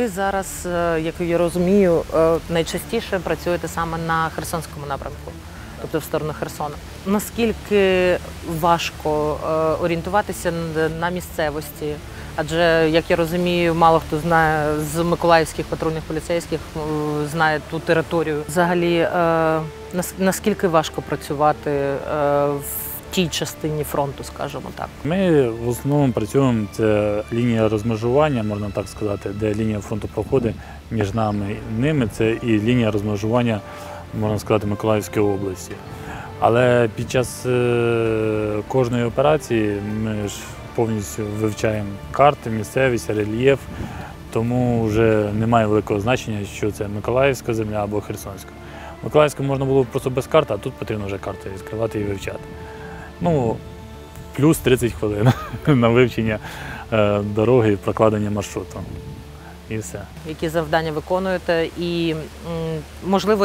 Ви зараз, як я розумію, найчастіше працюєте саме на Херсонському напрямку, тобто в сторону Херсона. Наскільки важко орієнтуватися на місцевості? Адже, як я розумію, мало хто знає з миколаївських патрульних поліцейських, знає ту територію. Взагалі, наскільки важко працювати в тій частині фронту, скажімо так? Ми в основному працюємо, це лінія розмежування, можна так сказати, де лінія фронту проходить між нами і ними, це і лінія розмежування, можна сказати, Миколаївської області. Але під час кожної операції ми ж повністю вивчаємо карти, місцевість, рельєф, тому вже немає великого значення, що це Миколаївська земля або Херсонська. Миколаївська можна було просто без карти, а тут потрібно вже карти відкривати і вивчати. Ну, плюс 30 хвилин на вивчення дороги і прокладення маршруту. І все. Які завдання виконуєте і, можливо,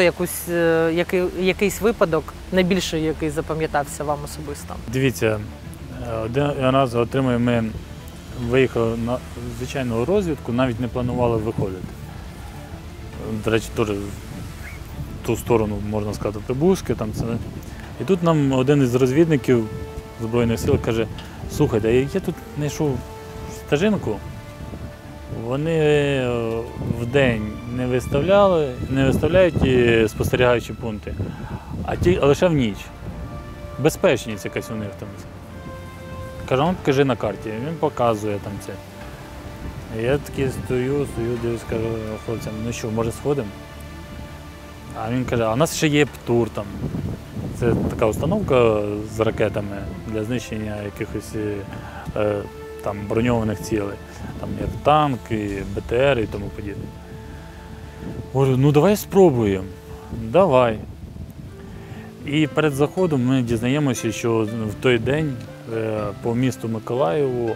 якийсь випадок, найбільший, який запам'ятався вам особисто? Дивіться, один раз ми виїхали на звичайну розвідку, навіть не планували виходити. До речі, теж в ту сторону, можна сказати, Прибузьке. І тут нам один із розвідників Збройних сил каже: слухайте, я тут знайшов стежинку, вони вдень не виставляють спостерігаючі пункти, а лише в ніч. Безпечність якась у них там. Каже, ну покажи на карті, він показує там це. Я такий стою, дивлюсь, кажу хлопцям, ну що, може сходимо? А він каже, а у нас ще є ПТУР там. Це така установка з ракетами для знищення якихось там броньованих цілей, там як танки, БТР і тому подібне. Говорю, ну давай спробуємо. Давай. І перед заходом ми дізнаємося, що в той день по місту Миколаєву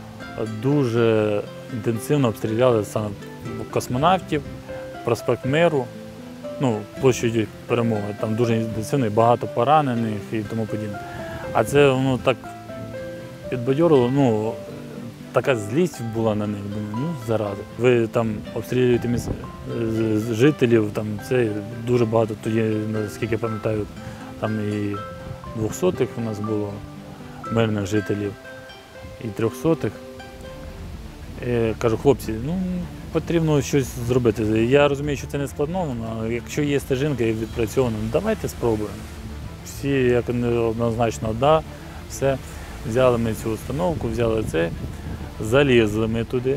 дуже інтенсивно обстріляли саме космонавтів, проспект Миру, ну, площадь Перемоги. Там дуже інтенсивно, багато поранених і тому подібне. А це воно так підбадьорило, ну, така злість була на них. Думаю, ну зараза. Ви там обстрілюєте жителів, там це дуже багато, тоді, наскільки я пам'ятаю, там і 200-х у нас було мирних жителів, і 300-х. Кажу, хлопці, ну потрібно щось зробити. Я розумію, що це не складно, але якщо є стежинка і відпрацьована, давайте спробуємо. Всі як однозначно, да, все. Взяли ми цю установку, взяли це, залізли ми туди.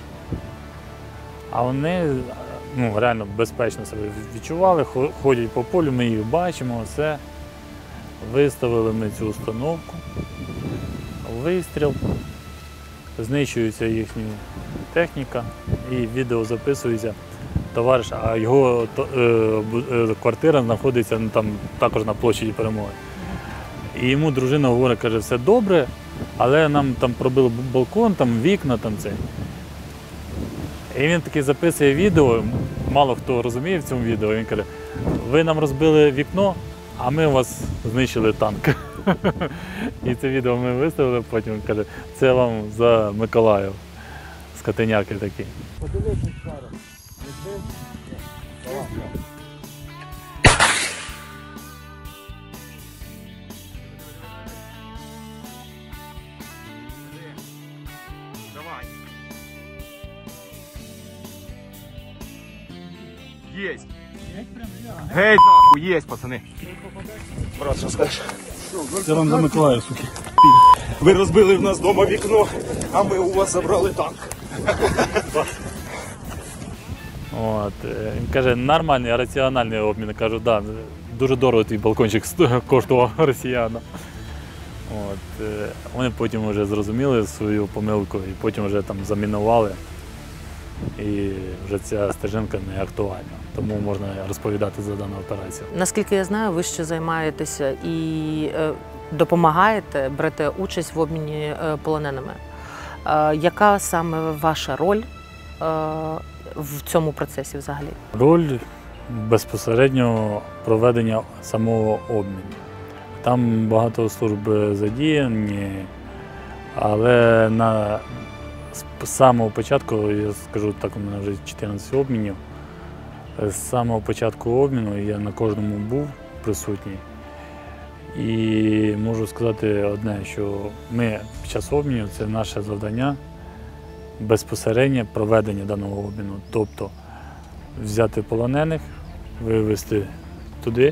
А вони ну, реально безпечно себе відчували, ходять по полю, ми їх бачимо, все. Виставили ми цю установку, вистріл, знищується їхня техніка і відео записується. Товариш, а його квартира знаходиться там, також на площі Перемоги. І йому дружина говорить, каже, все добре, але нам там пробили балкон, там вікна, там це. І він таки записує відео, мало хто розуміє в цьому відео, він каже, ви нам розбили вікно, а ми у вас знищили танк. І це відео ми виставили, потім він каже, це вам за Миколаїв, скотиняки такі. Подивись, зараз. Давай. Есть. Геть нахуй, есть, пацаны. Брат, що скажеш? Це вам за Миколаїв, суки. Ви розбили в нас вдома вікно, а ми у вас забрали танк. От, він каже, нормальний, раціональний обмін. Я кажу, да, дуже дорого твій балкончик коштував росіянам. От, вони потім вже зрозуміли свою помилку і потім вже там замінували. І вже ця стежинка не актуальна, тому можна розповідати за дану операцію. Наскільки я знаю, ви ще займаєтеся і допомагаєте, берете участь в обміні полоненими. Яка саме ваша роль в цьому процесі взагалі? Роль безпосередньо проведення самого обміну. Там багато служб задіяні, але з самого початку, я скажу так, у мене вже 14 обмінів. З самого початку обміну я на кожному був присутній. І можу сказати одне, що ми під час обмінів, це наше завдання безпосередньо проведення даного обміну. Тобто взяти полонених, вивезти туди,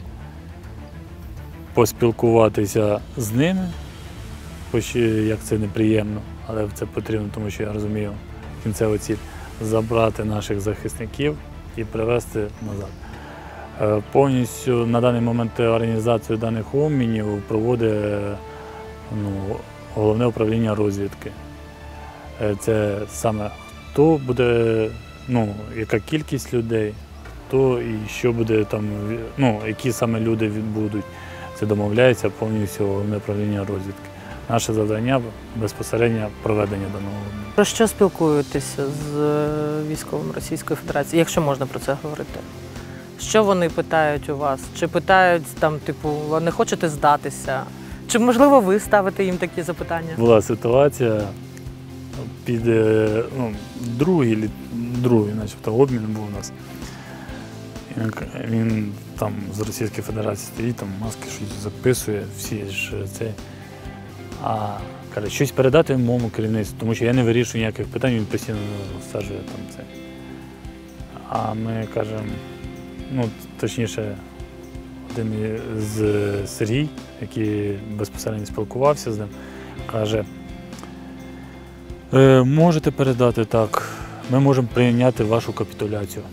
поспілкуватися з ними, хоч як це неприємно, але це потрібно, тому що я розумію кінцеву ціль, забрати наших захисників і привезти назад. Повністю на даний момент організацію даних обмінів проводить Головне управління розвідки. Це саме хто буде, яка кількість людей, хто і що буде там, які саме люди будуть. Це домовляється повністю Головне управління розвідки. Наше завдання безпосередньо проведення даного обміну. Про що спілкуєтеся з військовим Російської Федерації, якщо можна про це говорити? Що вони питають у вас? Чи питають там, ви не хочете здатися? Чи, можливо, ви ставите їм такі запитання? Була ситуація під другий начебто, обмін був у нас. Він там з Російської Федерації стоїть, там маски щось записує, всі ж це. А каже, щось передати моєму керівництву, тому що я не вирішую ніяких питань, він постійно всаджує там це. А ми кажемо, точніше, один з Сергій, який безпосередньо спілкувався з ним, каже, можете передати так, ми можемо прийняти вашу капітуляцію.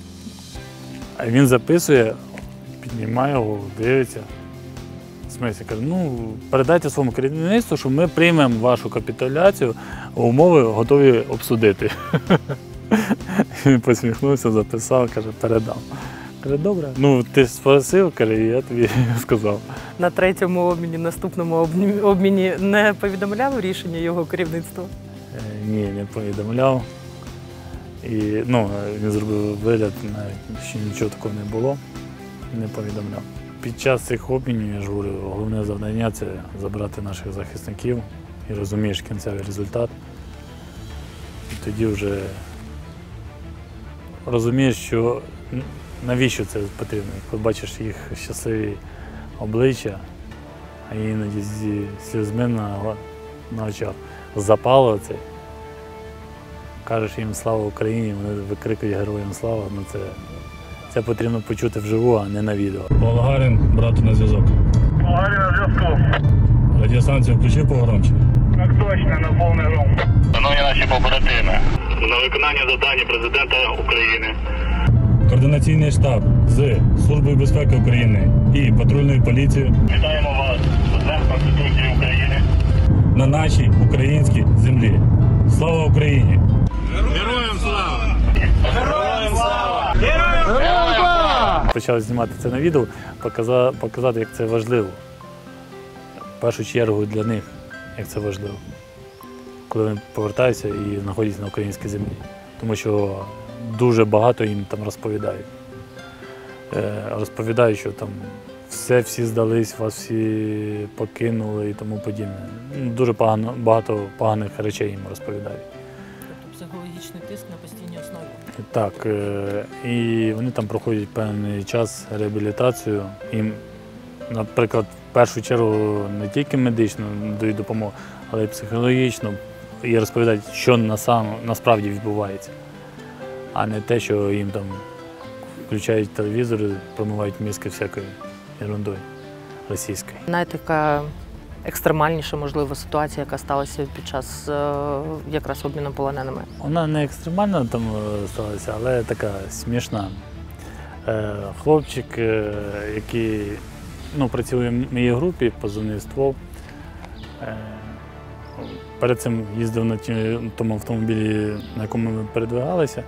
А він записує, піднімає його, дивиться. В смислі, каже, передайте своєму керівництву, що ми приймемо вашу капітуляцію, умови готові обсудити. Він посміхнувся, записав, каже, передав. Каже, добре. Ти спросив, каже, і я тобі сказав. На третьому обміні, наступному обміні не повідомляв рішення його керівництва? Ні, не повідомляв. І він зробив вигляд, навіть що нічого такого не було, не повідомляв. Під час цих обмінів, я ж говорю, головне завдання – це забрати наших захисників і розумієш кінцевий результат. І тоді вже розумієш, що навіщо це потрібно. Коли бачиш їх щасливі обличчя, а іноді зі сльозми на очах, запало це. Кажеш їм «Слава Україні», вони викрикують «Героям слава», це потрібно почути вживу, а не на відео. Болгарин, брату на зв'язок. Болгарин на зв'язку. Радіостанцію включи погромче. Так точно, на повний гром. Шановні наші побратими, на виконання завдання президента України. Координаційний штаб з Службою безпеки України і патрульною поліцією Вітаємо вас з Днем Конституції України. на нашій українській землі. Слава Україні! Героям слава! Героям слава! Героям слава! Почав знімати це на відео, показати, як це важливо. В першу чергу для них, як це важливо. Коли вони повертаються і знаходяться на українській землі. Тому що дуже багато їм там розповідають. Розповідають, що там всі здались, вас всі покинули і тому подібне. Дуже багато поганих речей їм розповідають. Тобто психологічний тиск на постійній основі. Так, і вони там проходять певний час реабілітацію. Їм, наприклад, в першу чергу не тільки медично дають допомогу, але й психологічно. І розповідають, що насправді відбувається, а не те, що їм там включають телевізор і промивають мізки всякою ерундою російською. Така екстремальніша, можливо, ситуація, яка сталася під час якраз обміну полоненими? Вона не екстремальна там сталася, але така смішна. Хлопчик, який працює в моїй групі, позивний ствол, перед цим їздив на тому автомобілі, на якому ми передвигалися.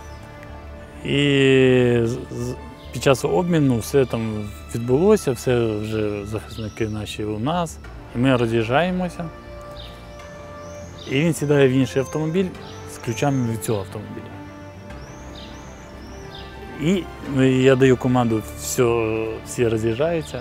І під час обміну все там відбулося, все вже захисники наші у нас. І ми роз'їжджаємося. І він сідає в інший автомобіль з ключами від цього автомобіля. І я даю команду, всі роз'їжджаються,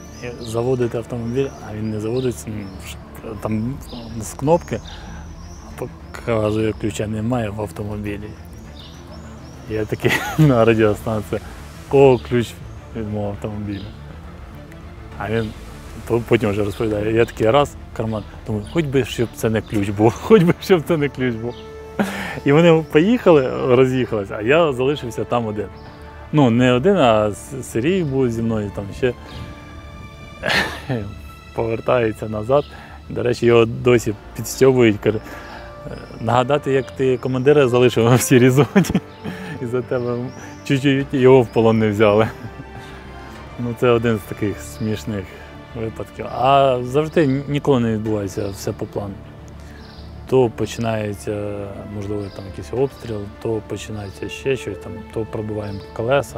заводити автомобіль, а він не заводиться. Там з кнопки Показує, ключа немає в автомобілі. Я такий на радіостанції, о, ключ від мого автомобіля. А він потім вже розповідає, я такий раз, карман, думаю, хоч би, щоб це не ключ був, хоч би, щоб це не ключ був. І вони поїхали, роз'їхалися, а я залишився там один. Ну, не один, а Сергій був зі мною, там ще повертається назад. До речі, його досі підстьобують, каже, нагадати, як ти командира залишив в сірій зоні, і за тебе чуть-чуть його в полон не взяли. Ну, це один з таких смішних випадків. А завжди ніколи не відбувається все по плану. То починається, можливо, там якийсь обстріл, то починається ще щось, там, то пробиваємо колеса.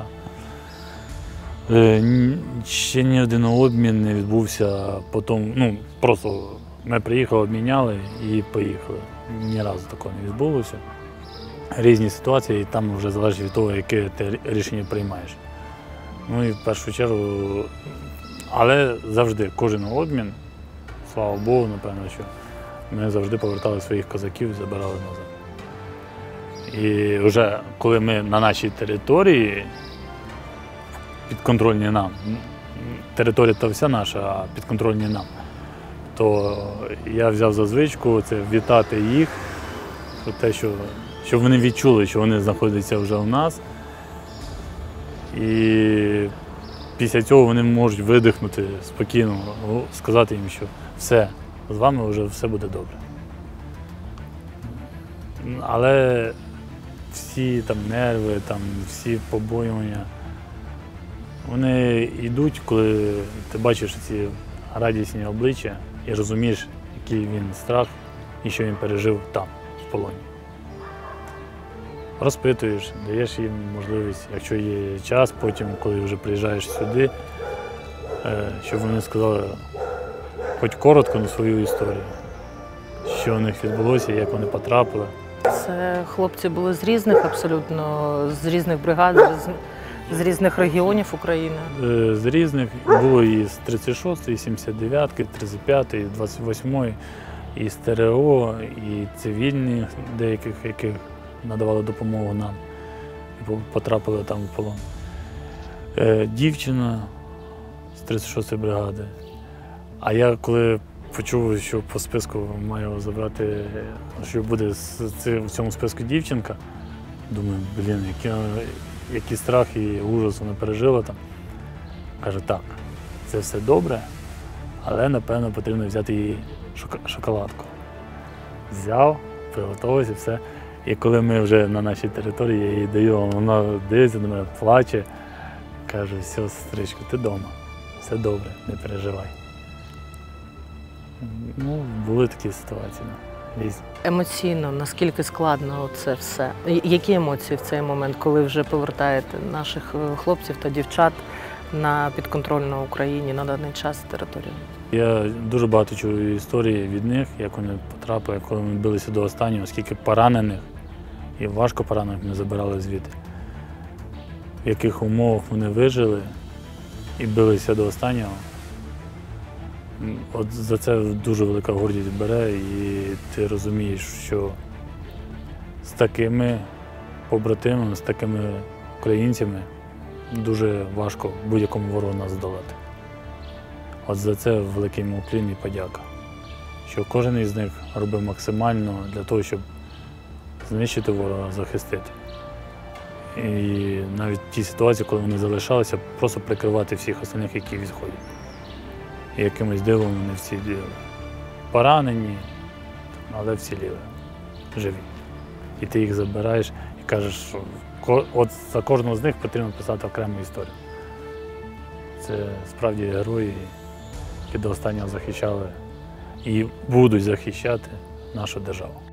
Ще ні один обмін не відбувся, потім, ну, просто ми приїхали, обміняли і поїхали. Ні разу такого не відбулося. Різні ситуації, і там вже залежить від того, яке ти рішення приймаєш. Ну і в першу чергу, але завжди кожен обмін, слава Богу, напевно, що ми завжди повертали своїх козаків і забирали назад. І вже коли ми на нашій території, підконтрольні нам, територія то вся наша, а підконтрольні нам, то я взяв за звичку це вітати їх, те, щоб вони відчули, що вони знаходяться вже у нас. І після цього вони можуть видихнути спокійно, сказати їм, що все, з вами вже все буде добре. Але всі там нерви, там, всі побоювання, вони йдуть, коли ти бачиш ці радісні обличчя і розумієш, який він страх і що він пережив там, в полоні. Розпитуєш, даєш їм можливість, якщо є час, потім, коли вже приїжджаєш сюди, щоб вони сказали хоч коротко на свою історію, що у них відбулося, як вони потрапили. Це хлопці були з різних абсолютно, з різних бригад, з різних регіонів України. З різних було і з 36-ї, і 79-ки, 35-ї, 28-ї, і з ТРО, і цивільні деяких, яких надавали допомогу нам і потрапили там в полон. Дівчина з 36-ї бригади. А я коли почув, що по списку маю забрати, що буде в цьому списку дівчинка, думаю, блін, який страх і ужас вона пережила там. Каже, так, це все добре, але, напевно, потрібно взяти їй шоколадку. Взяв, приготувався, все. І коли ми вже на нашій території, я їй даю, вона дивиться на мене, плаче, каже, все, сестричко, ти вдома, все добре, не переживай. Ну, були такі ситуації, різні. Емоційно, наскільки складно це все? Які емоції в цей момент, коли вже повертаєте наших хлопців та дівчат на підконтрольну Україні на даний час територію? Я дуже багато чую історії від них, як вони потрапили, коли вони билися до останнього, скільки поранених і важко поранених ми забирали звідти. В яких умовах вони вижили і билися до останнього. От за це дуже велика гордість бере, і ти розумієш, що з такими побратимами, з такими українцями дуже важко будь-якому ворогу нас здолати. От за це великий йому уклін і подяка, що кожен із них робив максимально для того, щоб знищити ворога, захистити. І навіть ті ситуації, коли вони залишалися, просто прикривати всіх остальних, які відходять. І якимось дивом вони всі поранені, але вціліли, живі. І ти їх забираєш і кажеш, що от за кожного з них потрібно писати окрему історію. Це справді герої, які до останнього захищали і будуть захищати нашу державу.